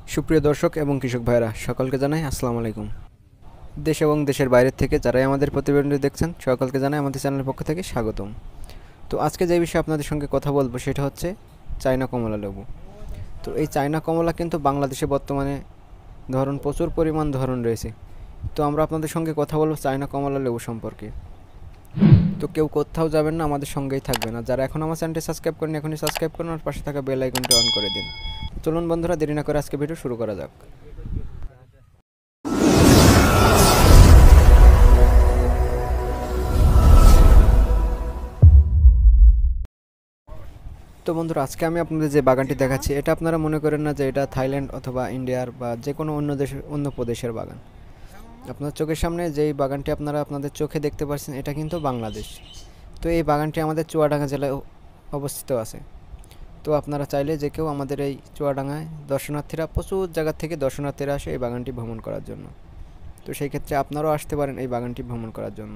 সুপ্রিয় দর্শক এবং কৃষক ভাইরা সকলকে জানাই আসসালামু আলাইকুম। দেশ এবং দেশের বাইরের থেকে যারাই আমাদের প্রতিবেদনটি দেখছেন সকলকে জানাই আমাদের চ্যানেলের পক্ষ থেকে স্বাগতম। তো আজকে যে বিষয়ে আপনাদের সঙ্গে কথা বলবো সেটা হচ্ছে চায়না কমলা লেবু। তো এই চায়না কমলা কিন্তু বাংলাদেশে বর্তমানে প্রচুর পরিমাণ ধরন রয়েছে। তো আমরা আপনাদের সঙ্গে কথা বলবো চায়না কমলা লেবু সম্পর্কে। তো কেউ কোথাও যাবেন না, আমাদের সঙ্গেই থাকবেন। আর যারা এখন আমার চ্যানেলটি সাবস্ক্রাইব করেন এখনই সাবস্ক্রাইব করুন আর পাশে থাকা বেল আইকনটি অন করে দিন। চলুন বন্ধুরা, দেরি না করে আজকে ভিডিও শুরু করা যাক। তো বন্ধুরা, আজকে আমি আপনাদের যে বাগানটি দেখাচ্ছি এটা আপনারা মনে করেন না যে এটা থাইল্যান্ড অথবা ইন্ডিয়ার বা যে কোনো অন্য প্রদেশের বাগান। আপনার চোখের সামনে যেই বাগানটি আপনারা আপনাদের চোখে দেখতে পাচ্ছেন এটা কিন্তু বাংলাদেশ। তো এই বাগানটি আমাদের চুয়াডাঙ্গা জেলায় অবস্থিত আছে। তো আপনারা চাইলে যে কেউ আমাদের এই চুয়াডাঙ্গায় প্রচুর জায়গা থেকে দর্শনার্থীরা আসে এই বাগানটি ভ্রমণ করার জন্য। তো সেই ক্ষেত্রে আপনারাও আসতে পারেন এই বাগানটি ভ্রমণ করার জন্য।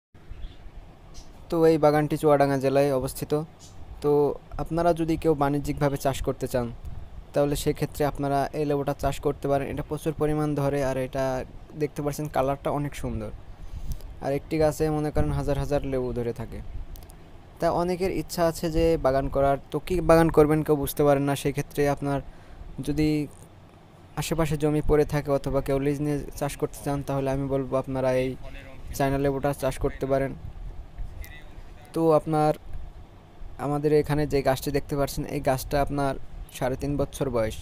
তো এই বাগানটি চুয়াডাঙ্গা জেলায় অবস্থিত। তো আপনারা যদি কেউ বাণিজ্যিকভাবে চাষ করতে চান তাহলে সেক্ষেত্রে আপনারা এই লেবুটা চাষ করতে পারেন। এটা প্রচুর পরিমাণ ধরে আর এটা দেখতে পাচ্ছেন কালারটা অনেক সুন্দর। আর একটি গাছে মনে করেন হাজার হাজার লেবু ধরে থাকে। তা অনেকের ইচ্ছা আছে যে বাগান করার, তো কী বাগান করবেন কেউ বুঝতে পারেন না। সেই ক্ষেত্রে আপনার যদি আশেপাশে জমি পড়ে থাকে অথবা কেউ লিজ নিয়ে চাষ করতে চান তাহলে আমি বলবো আপনারা এই চায়না লেবুটা চাষ করতে পারেন। তো আপনার আমাদের এখানে যে গাছটি দেখতে পাচ্ছেন এই গাছটা আপনার 3.5 বছর বয়স।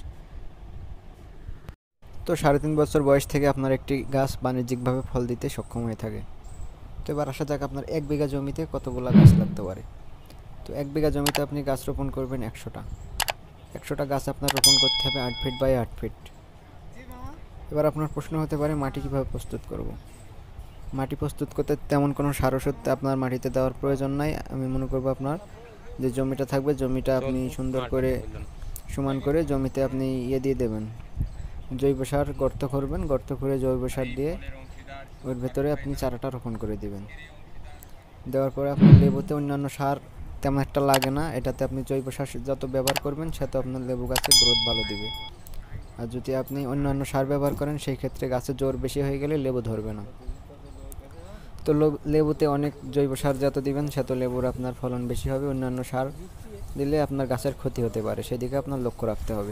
তো 3.5 বছর বয়স থেকে আপনার একটি গাছ বাণিজ্যিকভাবে ফল দিতে সক্ষম হয়ে থাকে। তো এবার আসা যাক আপনার 1 বিঘা জমিতে কতগুলো গাছ লাগতে পারে। তো 1 বিঘা জমিতে আপনি গাছ রোপণ করবেন 100টা গাছ আপনার রোপণ করতে হবে 8 ফিট বাই 8 ফিট। এবার আপনার প্রশ্ন হতে পারে মাটি কীভাবে প্রস্তুত করব। মাটি প্রস্তুত করতে তেমন কোনো সার ওষুধ আপনার মাটিতে দেওয়ার প্রয়োজন নাই। আমি মনে করব আপনার যে জমিটা থাকবে জমিটা আপনি সুন্দর করে সমান করে জমিতে আপনি দিয়ে দেবেন জৈব সার। গর্ত করবেন, গর্ত করে জৈব সার দিয়ে ওর ভেতরে আপনি চারাটা রোপণ করে দেবেন। দেওয়ার পরে আপনার লেবুতে অন্যান্য সার তেমন একটা লাগে না। এটাতে আপনি জৈব সার যত ব্যবহার করবেন সেটা আপনার লেবু গাছের গ্রোথ ভালো দিবে। আর যদি আপনি অন্যান্য সার ব্যবহার করেন সেই ক্ষেত্রে গাছের জোর বেশি হয়ে গেলে লেবু ধরবে না। তো লেবুতে অনেক জৈব সার যত দিবেন সেত লেবুর আপনার ফলন বেশি হবে। অন্যান্য সার দিলে আপনার গাছের ক্ষতি হতে পারে, সেদিকে আপনার লক্ষ্য রাখতে হবে।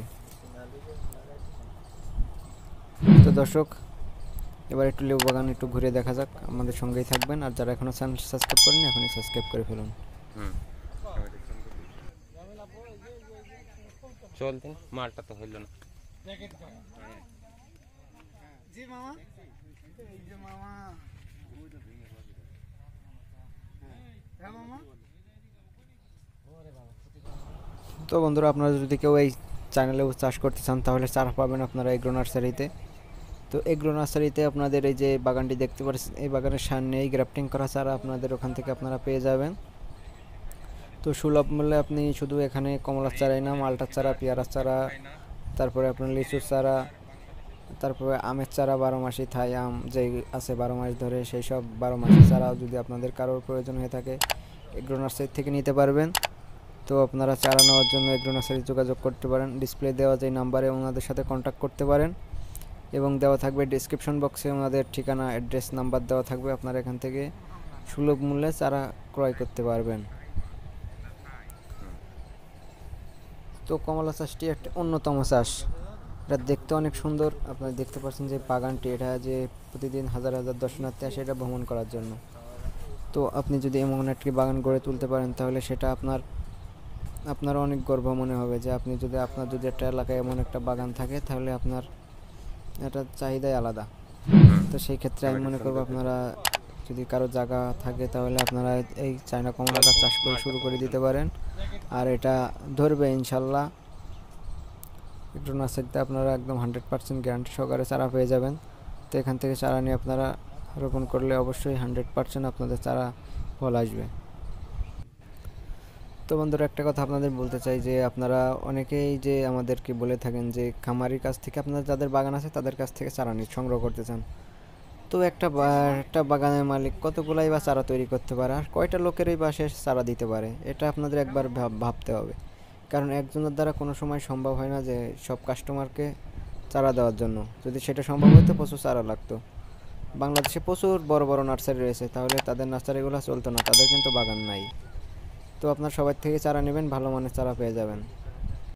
তো দর্শক, এবার একটু লেবু বাগান একটু ঘুরে দেখা যাক, আমাদের সঙ্গেই থাকবেন। আর যারা এখনও চ্যানেল সাবস্ক্রাইব করেন এখনই সাবস্ক্রাইব করে ফেলুন। চলতেন মালটা তো হইল না। জি মামা, এই যে মামা, হ্যাঁ মামা। তো বন্ধুরা, আপনারা যদি কেউ এই চায়না লেবু চাষ করতে চান তাহলে চারা পাবেন আপনারা এগ্রো নার্সারিতে। তো এগ্রো নার্সারিতে আপনাদের এই যে বাগানটি দেখতে পাচ্ছেন এই বাগানের সামনে এই গ্রাফটিং করা চারা আপনাদের ওখান থেকে আপনারা পেয়ে যাবেন। তো সুলভ মূল্যে আপনি শুধু এখানে কমলার চারাই না, মালটার চারা, পেয়ারার চারা, তারপরে আপনার লিচুর চারা, তারপরে আমের চারা, 12 মাসি থাই আম যে আছে 12 মাস ধরে, সেই সব 12 মাসি চারাও যদি আপনাদের কারোর প্রয়োজন হয়ে থাকে এগ্রো নার্সারি থেকে নিতে পারবেন। তো আপনারা চারা নেওয়ার জন্য এগ্রো নার্সারি যোগাযোগ করতে পারেন। ডিসপ্লে দেওয়া যে নাম্বারে ওনাদের সাথে কন্ট্যাক্ট করতে পারেন এবং দেওয়া থাকবে ডিসক্রিপশন বক্সে ওনাদের ঠিকানা, অ্যাড্রেস, নাম্বার দেওয়া থাকবে। আপনারা এখান থেকে সুলভ মূল্যে চারা ক্রয় করতে পারবেন। তো কমলা চাষটি একটা অন্যতম চাষ। এটা দেখতে অনেক সুন্দর। আপনারা দেখতে পাচ্ছেন যে বাগানটি, এটা যে প্রতিদিন হাজার হাজার দর্শনার্থী আসে এটা ভ্রমণ করার জন্য। তো আপনি যদি এমন একটি বাগান গড়ে তুলতে পারেন তাহলে সেটা আপনার অনেক গর্ব মনে হবে যে আপনার যদি একটা এলাকায় এমন একটা বাগান থাকে তাহলে আপনার এটা চাহিদাই আলাদা। তো সেই ক্ষেত্রে আমি মনে করবো আপনারা যদি কারো জায়গা থাকে তাহলে আপনারা এই চায়না কমলাটা চাষ করে শুরু করে দিতে পারেন। আর এটা ধরবে ইনশাল্লাহ। একটু নার্সারিতে আপনারা একদম 100% গ্যারান্টি সহকারে চারা পেয়ে যাবেন। তো এখান থেকে চারা নিয়ে আপনারা রোপণ করলে অবশ্যই 100% আপনাদের চারা ফল আসবে। তো বন্ধুরা, একটা কথা আপনাদের বলতে চাই যে আপনারা অনেকেই যে আমাদেরকে বলে থাকেন যে খামারির কাছ থেকে আপনারা যাদের বাগান আছে তাদের কাছ থেকে চারা সংগ্রহ করতে চান। তো একটা বাগানের মালিক কতগুলাই বা চারা তৈরি করতে পারে আর কয়টা লোকেরই বা সে চারা দিতে পারে, এটা আপনাদের একবার ভাবতে হবে। কারণ একজনের দ্বারা কোনো সময় সম্ভব হয় না যে সব কাস্টমারকে চারা দেওয়ার জন্য। যদি সেটা সম্ভব হতো প্রচুর চারা লাগতো। বাংলাদেশে প্রচুর বড় বড় নার্সারি রয়েছে, তাহলে তাদের নার্সারিগুলো চলতো না, তাদের কিন্তু বাগান নাই। তো আপনার সবার থেকে চারা নেবেন, ভালো মানের চারা পেয়ে যাবেন।